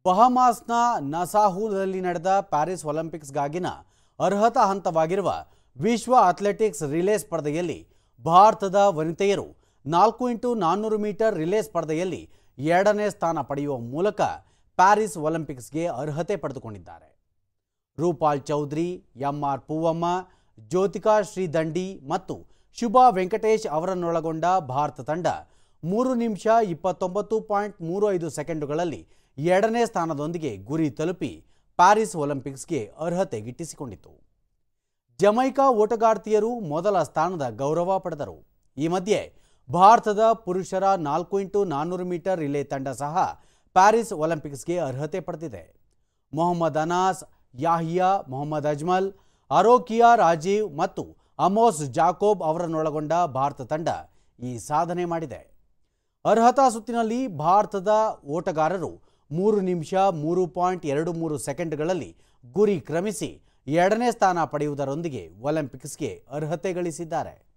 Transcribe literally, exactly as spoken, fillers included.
ಬಹಮಾಸ್ನ ನಸಾಹುದಲ್ಲಿ ನಡೆದ ಪ್ಯಾರಿಸ್ ಒಲಿಂಪಿಕ್ಸ್ಗಾಗಿನ ಅರ್ಹತಾ ಹಂತವಾಗಿರುವ ವಿಶ್ವ ಅಥ್ಲೆಟಿಕ್ಸ್ ರಿಲೇ ಸ್ಪರ್ಧೆಯಲ್ಲಿ ಭಾರತದ ವನಿತೆಯರು ನಾಲ್ಕು ಇಂಟು ನಾನ್ನೂರು ಮೀಟರ್ ರಿಲೇ ಸ್ಪರ್ಧೆಯಲ್ಲಿ ಎರಡನೇ ಸ್ಥಾನ ಪಡೆಯುವ ಮೂಲಕ ಪ್ಯಾರಿಸ್ ಒಲಿಂಪಿಕ್ಸ್ಗೆ ಅರ್ಹತೆ ಪಡೆದುಕೊಂಡಿದ್ದಾರೆ. ರೂಪಾಲ್ ಚೌಧರಿ, ಎಂಆರ್ ಪೂವಮ್ಮ, ಜ್ಯೋತಿಕಾ ಶ್ರೀದಂಡಿ ಮತ್ತು ಶುಭಾ ವೆಂಕಟೇಶ್ ಅವರನ್ನೊಳಗೊಂಡ ಭಾರತ ತಂಡ ಮೂರು ನಿಮಿಷ ಇಪ್ಪತ್ತೊಂಬತ್ತು ಪಾಯಿಂಟ್ ಮೂರು ಐದು ಸೆಕೆಂಡುಗಳಲ್ಲಿ ಎರಡನೇ ಸ್ಥಾನದೊಂದಿಗೆ ಗುರಿ ತಲುಪಿ ಪ್ಯಾರಿಸ್ ಒಲಿಂಪಿಕ್ಸ್ಗೆ ಅರ್ಹತೆ ಗಿಟ್ಟಿಸಿಕೊಂಡಿತು. ಜಮೈಕಾ ಓಟಗಾರ್ತಿಯರು ಮೊದಲ ಸ್ಥಾನದ ಗೌರವ ಪಡೆದರು. ಈ ಮಧ್ಯೆ ಭಾರತದ ಪುರುಷರ ನಾಲ್ಕು ಇಂಟು ನಾನ್ನೂರು ಮೀಟರ್ ರಿಲೇ ತಂಡ ಸಹ ಪ್ಯಾರಿಸ್ ಒಲಿಂಪಿಕ್ಸ್ಗೆ ಅರ್ಹತೆ ಪಡೆದಿದೆ. ಮೊಹಮ್ಮದ್ ಅನಾಸ್, ಯಾಹಿಯಾ, ಮೊಹಮ್ಮದ್ ಅಜ್ಮಲ್, ಅರೋಕಿಯಾ ರಾಜೀವ್ ಮತ್ತು ಅಮೋಸ್ ಜಾಕೋಬ್ ಅವರನ್ನೊಳಗೊಂಡ ಭಾರತ ತಂಡ ಈ ಸಾಧನೆ ಮಾಡಿದೆ. ಅರ್ಹತಾ ಸುತ್ತಿನಲ್ಲಿ ಭಾರತದ ಓಟಗಾರರು ಮೂರು ನಿಮಿಷ ಮೂರು ಪಾಯಿಂಟ್ ಎರಡು ಮೂರು ಸೆಕೆಂಡ್ಗಳಲ್ಲಿ ಗುರಿ ಕ್ರಮಿಸಿ ಎರಡನೇ ಸ್ಥಾನ ಪಡೆಯುವುದರೊಂದಿಗೆ ಒಲಿಂಪಿಕ್ಸ್ಗೆ ಅರ್ಹತೆ ಗಳಿಸಿದ್ದಾರೆ.